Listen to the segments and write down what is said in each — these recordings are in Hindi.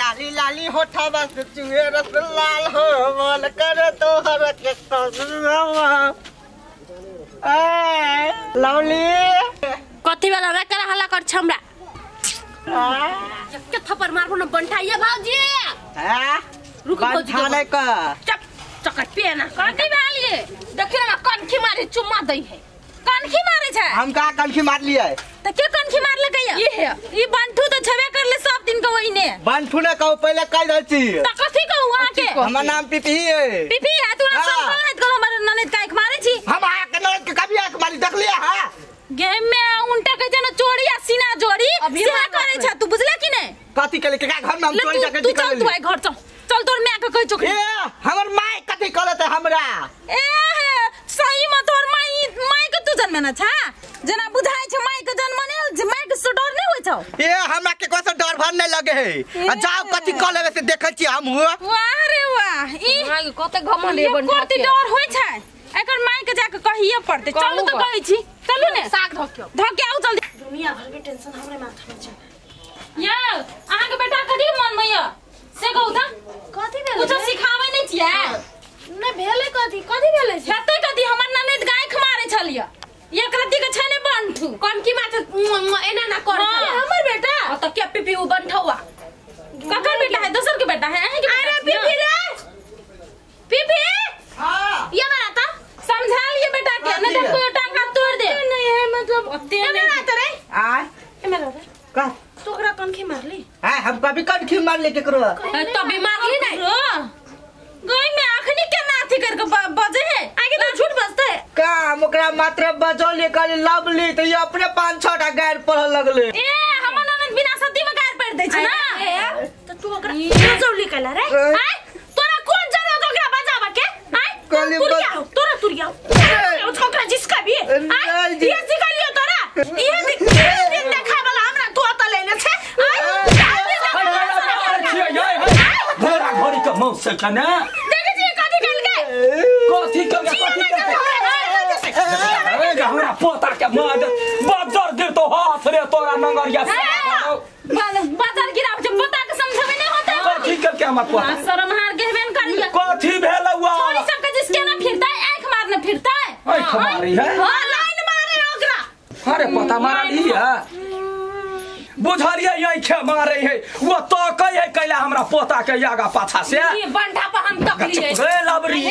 लाली लाली होठा बस चुए रस लाल हो मन करे तो हर के लवली कथी वाला रे कर हल्ला कर छमरा के थप्पड़ मारबो न बंठाइए भाजी रुको थाने का चक चकट पे ना कथी वाली देखियो ना कनखी मारे चुम्मा दई है कनखी मारे छै हम का कनखी मार लिए त के कनखी मार ले गया ये है ई बंठू तो छबे कर ले सब दिन के वही ने बंठू ने कहू पहले कह दल छी त कथी कहू वहां के हमर नाम पिपी है पिपी है तू ना सब है तो हमर ननद का एक मारे छी हम आ के ननद के कभी एक मारी देख लिया हां गेम में उल्टा के जना चोरी या सीना जोड़ी सीधा करे छ तू बुझला कि नहीं कथी के का घर में हम चोरी जाके तू चल तू घर चल तोर मैं के कह चुक ए हमर माय कथी कहलत हमरा ए सही में तोर माय के तू जन्म न छ जना बुझाय छ माय के जन्म ने माय के से डर नहीं होय छ ए हमरा के कोस डर भर नहीं लगे है आ जाओ कथी कह लेबे से देखै छी हम हुआ वाह रे वाह ई माय के कते घमंड है बंठा कथी डर होय छ एकर माय के जाके कहिए पड़ते चल तो कहै छी चलू ने साग धक्के आउ जल्दी दुनिया भर के टेंशन हमरे माथा में छ या अहाँ के बेटा कथी मन में या से कहू त कथी भेलै कुछ सिखाबै नै छियै नै भेलै कथी भेलै हेतै कथी हमर ननद गाय खमारे छलिया एक रत्ती के छै नै बंठू कौन की माथा एना ना कर हमर बेटा त के पिपी उ बंठवा ककर बेटा है दोसर के बेटा है अहीं के अरे पिपी रे पिपी हां ये बना ता समझा लिए बेटा के नहीं तो कोई टांग हाथ तोड़ दे नहीं है मतलब ओते नहीं आता रे आ ए मेरा रे का तोकरा कनखी मारली हां हम कभी कनखी मार ले केकरो तो भी मारली नहीं गई में आखनी के नाथी करके बजे है आगे तो झूठ बजता है का ओकरा मात्र बजौले कर लवली त ये अपने 5-6 टा गायर पढ़ लगले ए हमर ननद बिना सती में गायर पढ़ दे छ ना तो तू ओकरा बजौली कला रे हाय तोरा कोन जरूरत ओकरा बजावा के हाय तोरा तुरिया ओ छोकरा जिसका भी हाय ये सिखलियो तोरा ये दिन देखा वाला हमरा तू त लेले छे घोड़ा घोड़ी के मौत से कने देखे छी कथी कल के हमरा पोता के मार बाजार गिर तो हाथ रे तोरा नंगरिया बाजार गिराव जे पोता के समझबे नहीं होता कथी के हमर पोता शर्म हार गेबेन करिया कथी भेल हुआ छोरी सब के जिसके ना फिरता है आंख मारने फिरता है आंख मारी है हां लाइन मारे ओकरा अरे पता मारली है बुझलिए यही खे मारे है वो तो कहे कैला हमरा पोता के यागा पाछा से ये बंठा पर हम तकली है ए लबरी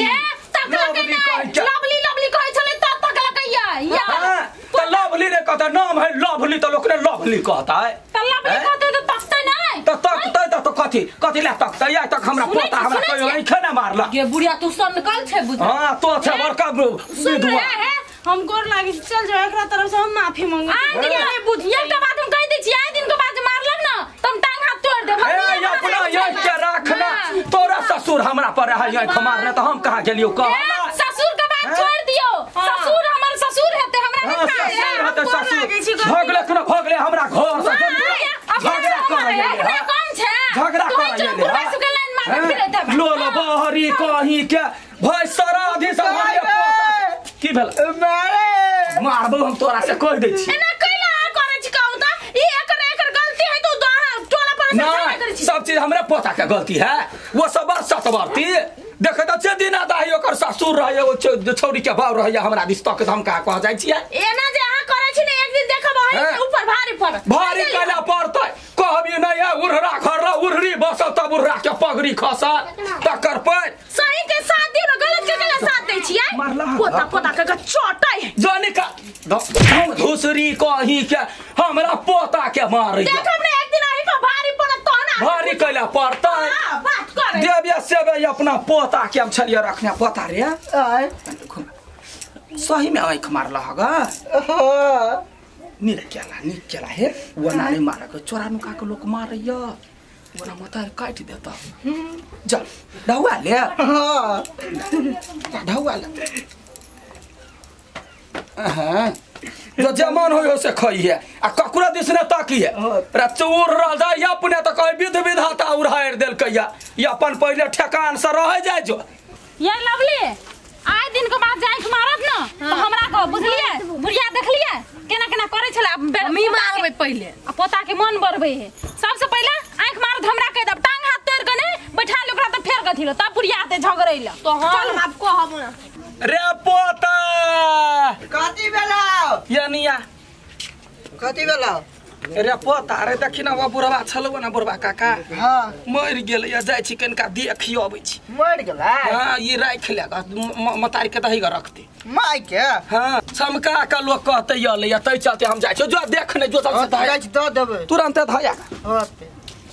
लवली कहे छले त तक लकैया या तो लवली रे कहता नाम है लवली तो लोग ने लवली कहता है त लवली कहते तो तकते नहीं तो तकते तो कथी ला तकते या तक हमरा पोता हमरा कोई नहीं खेने मारला ये बुढ़िया तू सन निकल छे बुझ हां तो छे बड़का विधवा हम गोर लागे चल जाए एकरा तरफ से हम माफी मांगे आ दिया बुझिया के बात हम कह दै छी आइ दिन के बाद मारलक ना तुम टांग हाथ तोड़ दे ए अपना ये के रखना तोरा ससुर हमरा पर है ये खमारने तो हम कहां गेलियो कह ससुर के बात छोड़ दियो ससुर हमर ससुर हेते हमरा हां ससुर हेते ससुर भगले कने भगले हमरा घर से झगड़ा करे कम छे झगड़ा करे लो लो बहरी कहीं के भाई सराधी से हमारे की भेल मारबो हम तोरा से कह दै छी एना कैला करे छी कहू त ई एकर गलती है तो टोला पर से करे छी सब चीज हमरे पोता के गलती है वो सब सतवर्ती देखे त छे दिन आदा है ओकर ससुर रहे वो छौरी के बाऊ रहे हमरा दिस तक हम का कह जाय छी एना जे अहाँ करे छी ने एक दिन देखब है ऊपर भारी कैला पड़तै कहबी नहीं है उड़रा खररा उड़री बस तब उड़रा के पगड़ी खसा तकर पर सही के साथ दिन गलत के गलत साथ दै छी पोता के चोटै जाने का धुसरी कहीं के हमरा पोता के मार देख हमने एक दिन आही पर भारी पड़त तो ना भारी कैला पड़तै बात करे देबिया सेबे अपना पोता के हम छलिए रखने पोता रे सही में आंख मारला हगा निर केला हे वनाने मारा के चोरा नुका के लोग मारैया वना मता काट देता चल ढौआ ले ढौआ ले हां जो जमान हो से खइए आ ककुरा दिसने ताकिए रे चोर राजा या अपने त कह विध विधाता उड़ाएर देल कहिया या अपन पहले ठेकान से रह जाय जो ये लवली आइ दिन के बाद जाइख मारत न तो हमरा को बुझलिए बुढ़िया देखलिए केना केना करे छला मी मारबे पहले आ पोता के मन बढ़बे है सबसे पहले आंख मारत हमरा कह दब टांग कथी लो ता पुरियाते झगड़ैला तो चल हम आपको हम रे पोता कथी भेला यानिया कथी भेला रे पोता रे देखि न बुढ़वा छलौ न बुढ़वा काका हां मर गेल या जाय छी कनका देखियो अबै छी मर गेला हां ई राख ले मतारी के दही रखते माय के हां चमका का लोग कहते यल या तै चलते हम जाय छी जो देख ने जो चल से जाय छी द देबे तुरंत धया होते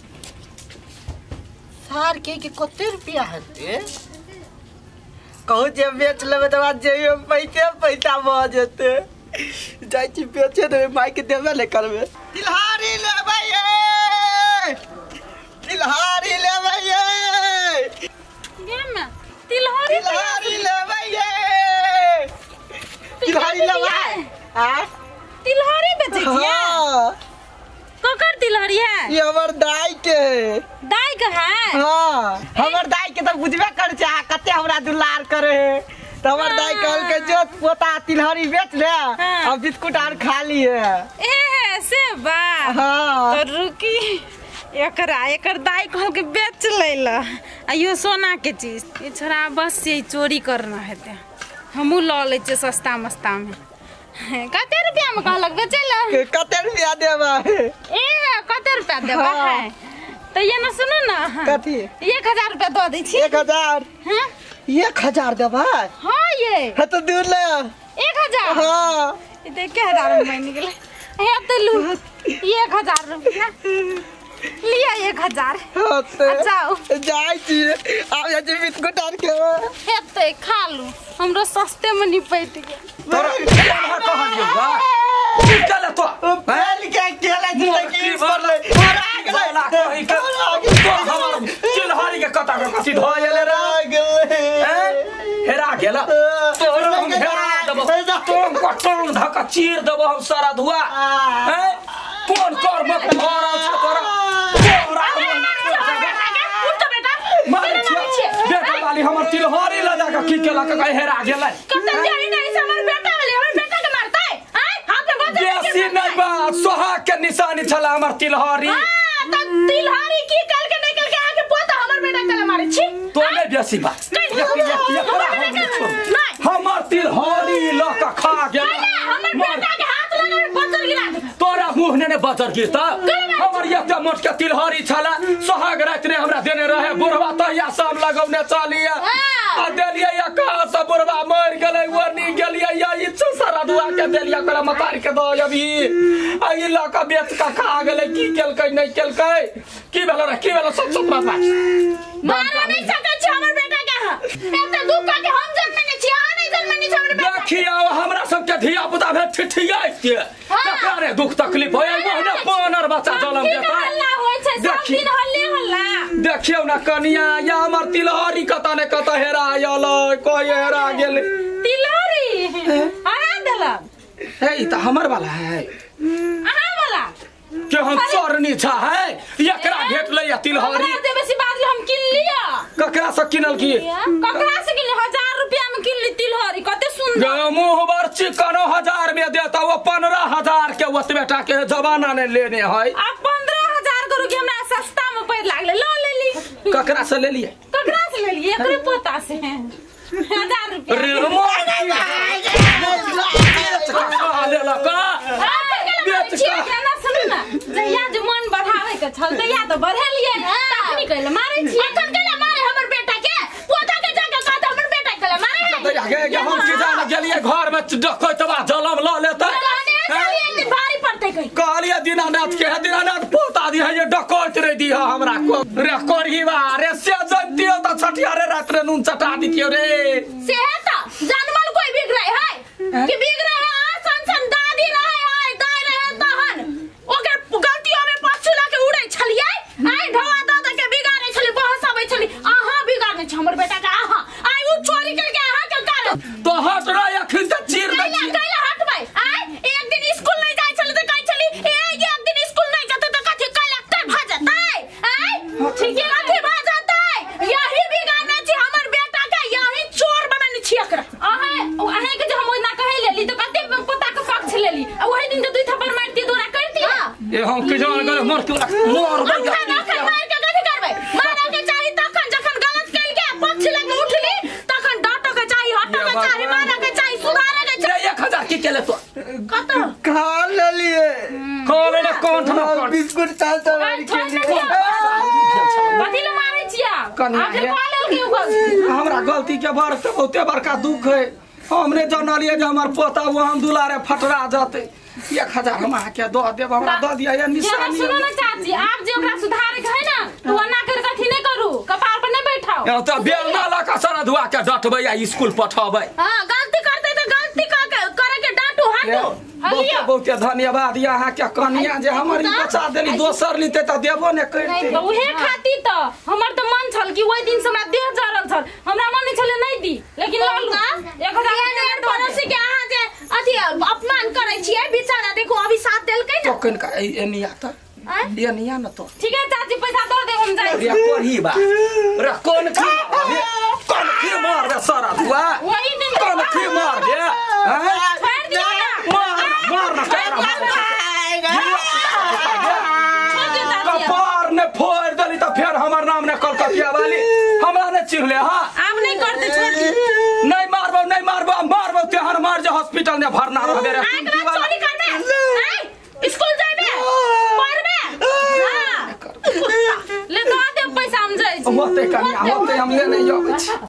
सार के कते रुपया हेते कहू जे बेच लेबे त बाद जे पैसा भ जेते जाय छी बेचे देबे माय के देबे ले करबे तिलहारी लेबे ये तिलहारी लेबे ये गेम तिलहरी लेबे ये तिलहारी लेबे हां तिलहरी बेचे छियै हां ककर तिलहरी है ये हमर दाई के दाई का है हां हमर दाई के त बुझबे कर छै कते हमरा दुलार करे है त हमर दाई कहल के जो पोता तिलहरी बेच ले अब बिस्कुट आर खा लिए ए से बा हां तो रुकी एकर दाई कहल के बेच लेला आइयो सोना के चीज ये छोरा बस ये चोरी करना हेते हमू ल ले छै सस्ता मस्ता में कते रुपया में कहलक बेचेला कते रुपया देबा ए कते रुपया देबा है तो ये ना सुनो ना कथी 1000 रुपया दो दै छी 1000 हां 1000 देबा हां ये है तो दूर ले 1000 हां ये देख के 1000 में निकले हे तो लू 1000 रुपया लिया 1000 होते जाओ जाय छी अब जा छी बिस्कुट आर के हेते खा लू हमरो सस्ते में निपट गेल तोरा कहलियो बा चल तो पहल के केला जी की कर ले बोला कहि के तो हमर तिलहरी के कता के कसी धोयले रे हेरा गेला तोर हम हेरा देबो तोर कटों धक चीर देबो हम सारा धुआ हैं कोन कर मत भरल छ तोरा बेटा वाली हमर तिलहरी ल जाके की केला के हेरा गेलै कते जाई नहीं से हमर बेटा वाली हमर बेटा के मारतै हैं हाथ में बजा बेसी नहीं बा सोहाग के निशानी छला हमर तिलहरी हां त तिलहरी की कल के नहीं कल के आके पोता हमर बेटा के मारे छी तो नहीं बेसी बा हमर तिलहरी ल के खा गेल हमर बेटा के हाथ लगा बचर गिरा दे तोरा मुंह ने बचर गिरता हमर एकटा मोट के तिलहरी छला सोहाग रात ने हमरा देने रहे बुढ़वा तहिया शाम लगौने चलिए आ देलिए या कहां से बुढ़वा मर गेलै ओनी गेलिए या ई सारा दुआ के देलिए ओकरा मतार के दो अभी आ ई लका बेच का खा गेलै की केलकै नहीं केलकै की भेल रे की भेल सच सच बात मार नहीं सकै छी हमर बेटा के एते दुख के हम जन्मने छी आ नहीं जन्मने छी हमर बेटा देखियो हमरा सब के धिया पुता भे ठिठियाइ के ककरे दुख तकलीफ होय मोहने पोनर बच्चा जन्म देता हल्ला होय छै सब दिन हल्ला देखियो ना कनिया या हमर तिलहरी कता ने कता हेरा आयल कोई हेरा गेल तिलहरी हरा देलक हे ई त हमर वाला है अहाँ वाला के हम चोरनी छ है एकरा भेट ले या तिलहरी देबे सी बात हम किन लिया ककरा से किनल की ककरा से किन 1000 रुपया में किन ली तिलहरी कते सुंदर मुंह बर चिकनो 1000 में देता वो 15000 के ओत बेटा के जमाना ने लेने है अब 15000 करू के हमरा सस्ता में पड़ लागले ल ले ली ककरा से ले लिए ककरा से ले लिए एकरे पोता से 1000 रुपया रे मोर ले लका जहिया जो मन बढ़ावे के छल तहिया तो बढ़ेलिए तखनी कहले मारै छी अखन केला मारे हमर बेटा के पोता के जाके कहत हमर बेटा केला मारे हम की जान गेलिए घर में डकैतवा जलम ल लेता भारी पड़ते कहलिए दीनानाथ के दीनानाथ पोता दी है ये डकैत रे दी हमरा को रे करहीवा रे से जतियो त छठिया रे रात रे नून चटा दितियो रे से त जानमल कोई बिग रहे है कि बिग रहे है सन दादी रहे है दाई रहे तहन ओकर गलतियों में पछुला के उड़ै छलिए आई ढवा दादा के बिगाड़े छली बहस आबै छली आहा बिगाड़ने छ हमर बेटा के आहा आई उ चोरी करके आहा के कारण तो हट रे अखन त चीर दै छी कैला हटबै आई एक दिन स्कूल नहीं जाय छली त कहै छली एक दिन स्कूल नहीं जते त कथि कलेक्टर भ जतै आई ठीक है कथि भ जतै यही बिगाड़ने छी हमर बेटा के यही चोर बनने छी एकरा आहा के जो हम ओना कहै लेली त कते पोता के पक्ष लेली वही दिन तो दुई थप्पड़ मारती दोरा करती ए हम के जान गए मर के मोर मार के कथि करबै मारे के चाही तखन जखन गलत कैल केले तो कतो खा लेलिए कौन ने कौन था बिस्कुट चाचा के लिए कथी ले मारै छिया कन्या आखिर खा लेल के उगल हमरा गलती के बार तो बहुते बड़का दुख है हमने जानलिए जे हमर पोता वो हम दुलारे फटरा जाते 1000 हम के दो देब हमरा दो दिया ये निशानी सुनो ना चाची आप जे ओकरा सुधारे के है ना तो ना कर कथी नहीं करू कपार पर नहीं बैठाओ या तो बेलना ला का सारा धुआ के डटबै या स्कूल पठाबै हां गलती करते तो गलती करे के डांटू हाथो बहुते बहुते धन्यवाद यहाँ के कन्या जे हमर बचा देली दोसर लीते त देबो ने करते तो उहे खाती तो हमर तो मन छल कि ओइ दिन से हमरा देह जरल छल हमरा मन नहीं छले नहीं दी लेकिन लल्लू 1000 पड़ोसी के अहाँ जे अथी अपमान करै छियै बेचारा देखो अभी साथ देलकै ना टोकन का एनिया त एनिया न तो ठीक है चाची पैसा दो दे हम जाई रे कोही बा रे कौन की मार दे सारा दुआ वही दिन कौन की मार दे हैं छोड़ दिया ना मार ना कपार ने फोड़ देली तो फिर हमर नाम ने कलकतिया वाली हमरा ने चिढ़ ले हां आप नहीं करते छोड़ दी नहीं मारबो तेहर मार जे हॉस्पिटल में भरना रहबे रे चोरी करबे स्कूल जाबे पढ़बे हां ले दो दे पैसा हम जाई छी होते कन्या होते हम ले नहीं जाबै छी